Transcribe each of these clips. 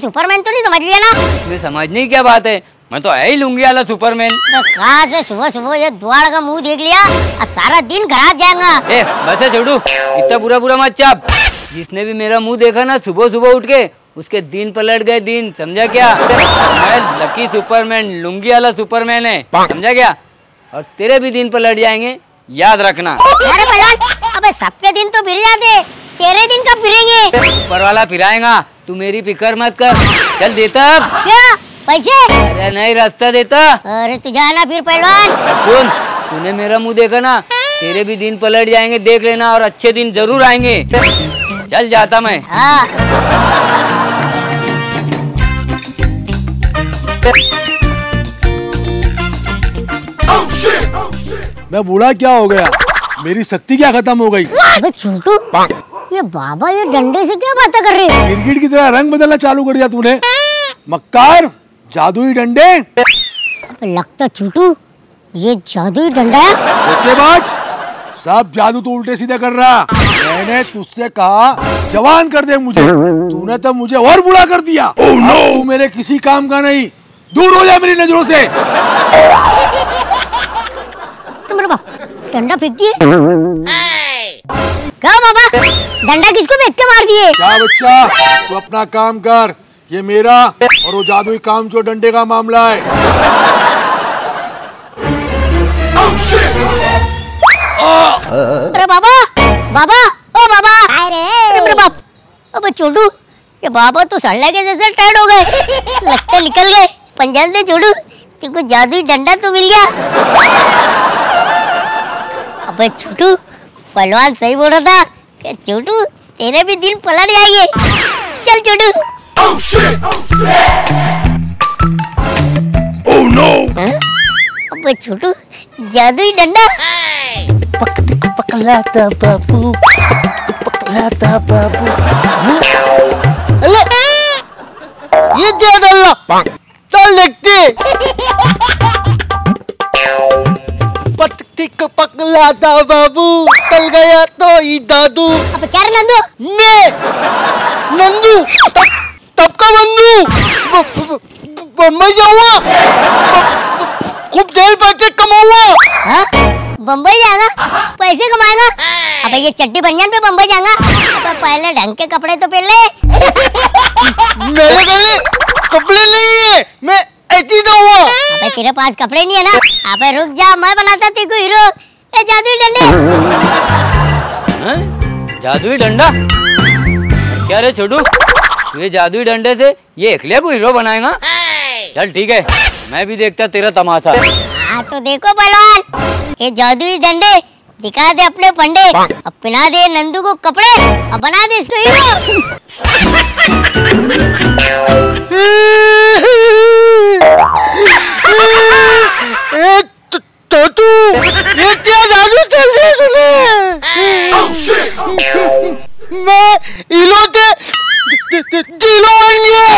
Superman तो नहीं समझ लिया ना? इसमें समझने की क्या बात है, मैं तो है ही लुंगी वाला सुपरमैन। तो कहाँ से सुबह सुबह ये द्वार का मुंह देख लिया, अब सारा दिन खराब जाएगा। बस छोड़ू, इतना बुरा मत चाप। जिसने भी मेरा मुंह देखा ना सुबह सुबह उठ के, उसके दिन पलट गए दिन, समझा क्या? मैं लकी सुपरमैन, लुंगी वाला सुपरमैन है, समझा क्या? और तेरे भी दिन पलट जाएंगे, याद रखना। अरे पहलवान, अबे सबके दिन तो फिर जाते, तेरे दिन कब फिरेंगे? ऊपर वाला फिराएगा, तू मेरी फिक्र मत कर। चल देता अब। क्या पैसे? अरे नहीं, रास्ता देता। अरे तू जाना फिर पहलवान। सुन, तूने मेरा मुंह देखा ना, तेरे भी दिन पलट जाएंगे, देख लेना, और अच्छे दिन जरूर आएंगे। चल जाता मैं। हाँ। मैं बूढ़ा क्या हो गया, मेरी शक्ति क्या खत्म हो गई? अबे छोटू, ये बाबा ये डंडे से क्या बातें कर रहे हैं? गिरगिट की तरह रंग बदलना चालू कर दिया तूने। मक्कार, जादुई डंडे। लगता छोटू ये जादुई डंडा है। धोखेबाज, सब जादू तो उल्टे सीधे कर रहा। मैंने तुझसे कहा जवान कर दे मुझे, तूने तो मुझे और बुरा कर दिया। तू मेरे किसी काम का नहीं, दूर हो जा मेरी नजरों से। मेरे बाप, डंडा फेंक दिए। क्या बाबा, डंडा किसको फेंक के मार दिए? क्या बच्चा, तू अपना काम कर, ये मेरा और वो जादुई काम जो डंडे का मामला है। अरे बाबा, बाबा, ओ बाबा, अरे मेरे बाप, अबे छोटू, ये बाबा तो सड़ने के जैसे टाइट हो गए, लगता निकल गए पंजाब से। छोटू, तेरे को जादुई डंडा तो मिल गया। अबे छोटू, पहलवान सही बोल रहा था कि छोटू तेरे भी दिन पलट जाएंगे। चल छोटू। Oh no. अबे छोटू, जादुई डंडा। पकड़ाता बाबू, पकड़ाता बाबू। अरे ये क्या डल्ला? चल देखते। पकड़ाता बाबू, चल गया तो ये दादू। अब क्या रे नंदू? मैं नंदू, तब का नंदू बम्बई जाऊंगा, खूब देर पैसे कमाऊंगा। हाँ? बम्बई जाएगा, पैसे कमाएगा? अबे ये चड्डी बनियान पे बम्बई जाएगा? अबे पहले ढंग के कपड़े तो पहन ले। मेरे गले कपड़े नहीं है, मैं ऐसी तो हूँ। अबे तेरे पास कपड़े नहीं है ना? अबे रुक जा, मैं बनाता तेरे को हीरो। ये जादुई डंडे। जादुई डंडा? क्या रे छोटू, ये जादुई डंडे से ये एकले को हीरो बनाएगा? चल ठीक है, मैं भी देखता तेरा तमाशा। हाँ तो देखो पहलवान, ये जादुई डंडे दिखा दे अपने फंडे, अब पहना दे नंदू को कपड़े, अब बना दे इसको हीरो। तू ये क्या जादू कर दिया तूने? मैं हीरो से जीरो बन गया।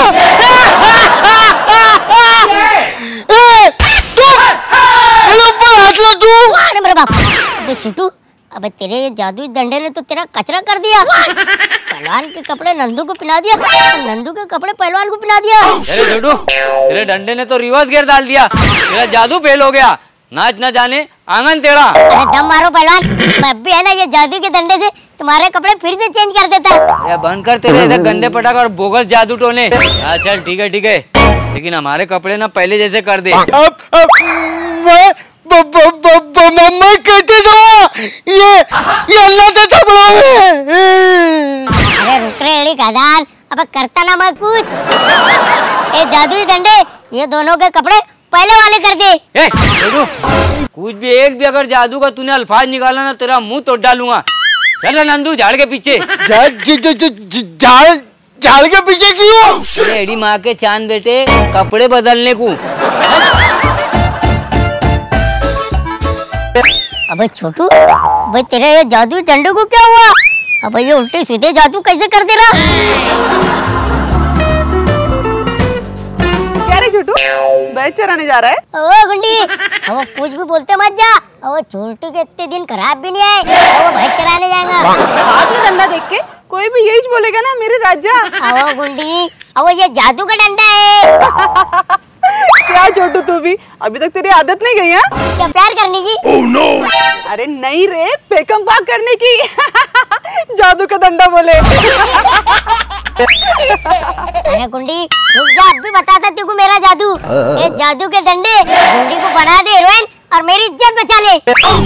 मेरे बाप, अबे छोटू, अबे तेरे ये जादुई डंडे ने तो तेरा कचरा कर दिया। पहलवान के कपड़े नंदू को पहना दिया, नंदू के कपड़े पहलवान को पहना दिया। अरे छोटू, तेरे डंडे ने तो रिवर्स गियर डाल दिया, तेरा जादू फेल हो गया। नाच न जाने आंगन टेढ़ा। अरे दम मारो पहलवान, मैं भी है ना ये जादू के डंडे से तुम्हारे कपड़े फिर से चेंज कर देता। या बंद कर तेरे ऐसे गंदे पटाखे और बोगस जादू टोने। चल ठीक है, लेकिन हमारे कपड़े ना पहले जैसे कर दे। अब मैं कैसे जाऊँ? ये अल्लाह से झगड़ा है। अरे रुक रे एड़ी गधान, अब करता ना मैं कुछ। ये जादुई डंडे ये दोनों के कपड़े पहले वाले कर दे। कुछ भी एक भी अगर जादू का तूने अल्फाज निकाला ना, तेरा मुंह तोड़ डालूंगा। चल नंदू, झाड़ के पीछे। झाड़ के पीछे क्यों? एड़ी माँ के चांद बेटे, कपड़े बदलने को। अबे छोटू, भाई तेरे ये जादुई डंडे को क्या हुआ? अब ये उल्टे सीधे जादू कैसे कर दे रहा? क्या रे छोटू, बैल चराने जा रहा है? ओ गुंडी, अब कुछ भी बोलते मत जा। अब छोटू के इतने दिन खराब भी नहीं आए, वो भैंस चराने जाएगा। आज ये डंडा देख के कोई भी यही बोलेगा ना मेरे राजा। आओ गुंडी, आओ ये जादू का डंडा है। क्या छोटू तू भी, अभी तक तेरी आदत नहीं गई है क्या प्यार करने की? Oh no! अरे नहीं रे, पेकम पाक करने की। जादू का डंडा बोले। अरे गुंडी रुक जा, अब भी बताता तेरे को मेरा जादू। ये जादू के डंडे गुंडी को बना दे हीरोइन और मेरी इज्जत बचा ले।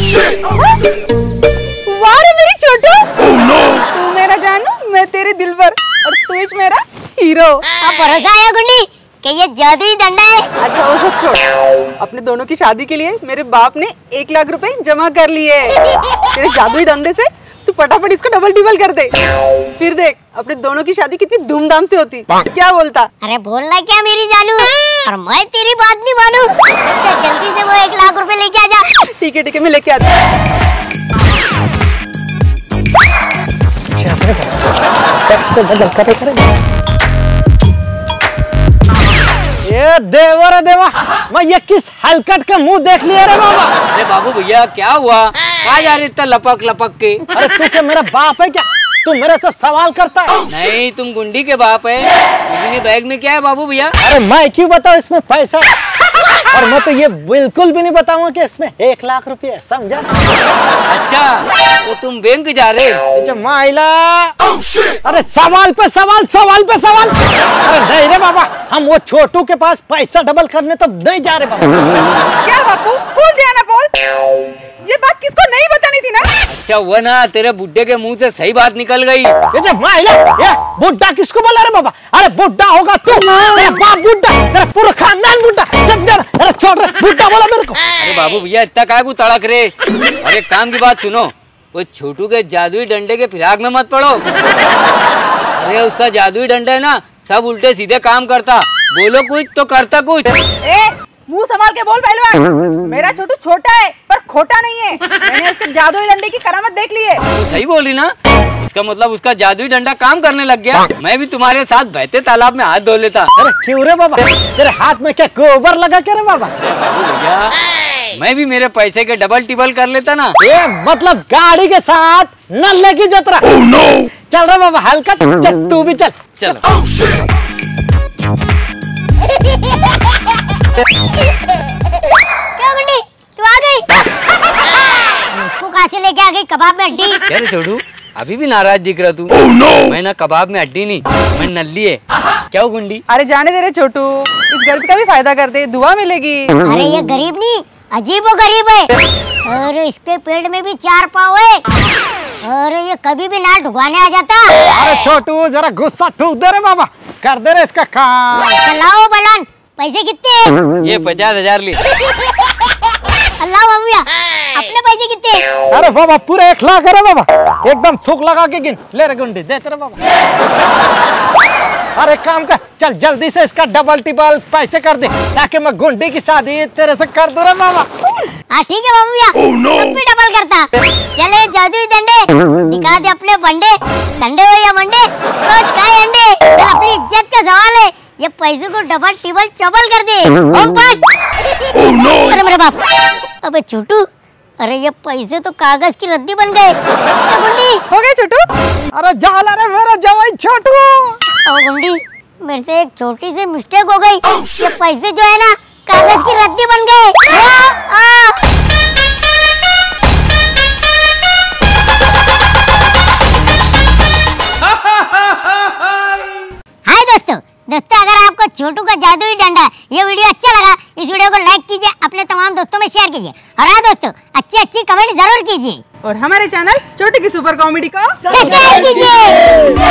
वाह रे मेरी छोटू। तू मेरा जानू, मैं तेरी दिलबर और तू मेरा हीरो। अब भरोसा आया गुंडी कि ये जादुई डंडा है। अच्छा वो सब छोड़, अपने दोनों की शादी के लिए मेरे बाप ने 1 लाख रुपए जमा कर लिए। तेरे जादुई डंडे से तू फटाफट इसको डबल टिबल कर दे, फिर देख अपने दोनों की शादी कितनी धूमधाम से होती। क्या बोलता? अरे बोलना क्या मेरी जानू, और मैं तेरी बात नहीं मानू। चल जल्दी से वो 1 लाख रुपए लेके आ जा। ठीक है मैं लेके आता हूँ। ये देवा रे देवा, मैं ये किस हलकट का मुंह देख लिया रे बाबा। अरे बाबू भैया क्या हुआ, कहाँ जा रहे इतना लपक लपक के? अरे तू क्या मेरा बाप है क्या? तू मेरे से सवाल करता है? नहीं, तुम गुंडी के बाप है। मेरे बैग में क्या है बाबू भैया? अरे मैं क्यों बताऊँ इसमें पैसा, और मैं तो ये बिल्कुल भी नहीं बताऊंगा कि इसमें 1 लाख रुपए, समझा? अच्छा तो तुम बैंक जा रहे? जो माइला, अरे सवाल पे सवाल, सवाल पे सवाल। अरे नहीं रे बाबा, हम वो छोटू के पास पैसा डबल करने तो नहीं जा रहे बाबा। क्या बापू, बोल दिया ना, बोल। ये बात किसको नहीं बतानी थी ना? अच्छा हुआ ना तेरे बुड्ढे के मुंह से सही बात निकल गई। ये जो माइला, ये बुड्ढा किसको बोला रे बाबा? अरे बुड्ढा होगा तू, तेरा बाप बुड्ढा, तेरा पूरा खानदान बुड्ढा। अरे छोड़ रे, बुड्ढा बोला मेरे को। अरे बाबू भैया इतना काय को तड़क रे? और एक काम की बात सुनो, वो छोटू के जादुई डंडे के फिराक में मत पड़ो। अरे उसका जादुई डंडा है ना, सब उल्टे सीधे काम करता, बोलो कुछ तो करता कुछ। मुंह संभाल के बोल पहलवान। मेरा छोटू छोटा है पर खोटा नहीं है। मैंने उसके जादुई डंडे की करामत देख ली है। तो सही बोल रही ना, इसका मतलब उसका जादुई डंडा काम करने लग गया। मैं भी तुम्हारे साथ बहते तालाब में हाथ धो लेता। अरे क्यों रे बाबा, तेरे हाथ में क्या गोबर लगा के रे बाबा? बाबू भैया मैं भी मेरे पैसे के डबल टिबल कर लेता ना। ये मतलब गाड़ी के साथ नल्ले की जतरा। चल रे बाबा हल्का, चल तू भी चल। चलो क्या गुंडी तू आ गई? इसको कहाँ से लेके आ गई? कबाब में हड्डी? क्या रे छोटू, अभी भी नाराज दिख रहा तू? मैं ना कबाब में हड्डी नहीं, मैं नल्ली है। क्या हो गुंडी? अरे जाने दे रे छोटू, इस गरीब का भी फायदा कर दे, दुआ मिलेगी। अरे ये गरीब नहीं, अजीब वो गरीब है। और इसके पेट में भी 4 पाँव है, और ये कभी भी नाल ढुकवाने आ जाता। अरे छोटू जरा गुस्सा ठूक दे रे बाबा, कर दे रे इसका काम। चलाओ बलान, पैसे कितने? ये 50,000 ले। अल्लाह भैया, अपने पैसे कितने? अरे बाबा पूरे 1 लाख है रे बाबा, एकदम थूक लगा के गिन। ले रे गुंडी, दे तेरे बाबा। अरे काम कर, चल जल्दी से इसका डबल टिबल पैसे कर दे, ताकि मैं गुंडी की शादी तेरे से कर दूं रे बाबा। हाँ ठीक है भैया, अब भी डबल करता। चले जादुई डंडे, दिखा दे अपने बंडे, संडे हो या मंडे, रोज खाए अंडे। चल अपनी इज्जत का सवाल है, ये पैसे को डबल टिबल चबल कर दे। अरे मेरे बाप, अबे छोटू, अरे ये पैसे तो कागज की रद्दी बन गए। गुंडी हो गए छोटू? अरे जाला रे मेरा जवाई छोटू। ओ गुंडी, मेरे से एक छोटी सी मिस्टेक हो गई। ये पैसे जो है ना, कागज की रद्दी बन गए। हाय दोस्तों, अगर आपको छोटू का जादुई डंडा ये वीडियो अच्छा लगा, इस वीडियो को लाइक कीजिए, अपने तमाम दोस्तों में शेयर कीजिए, और हाँ दोस्तों अच्छी कमेंट जरूर कीजिए, और हमारे चैनल छोटू की सुपर कॉमेडी को सब्सक्राइब कीजिए।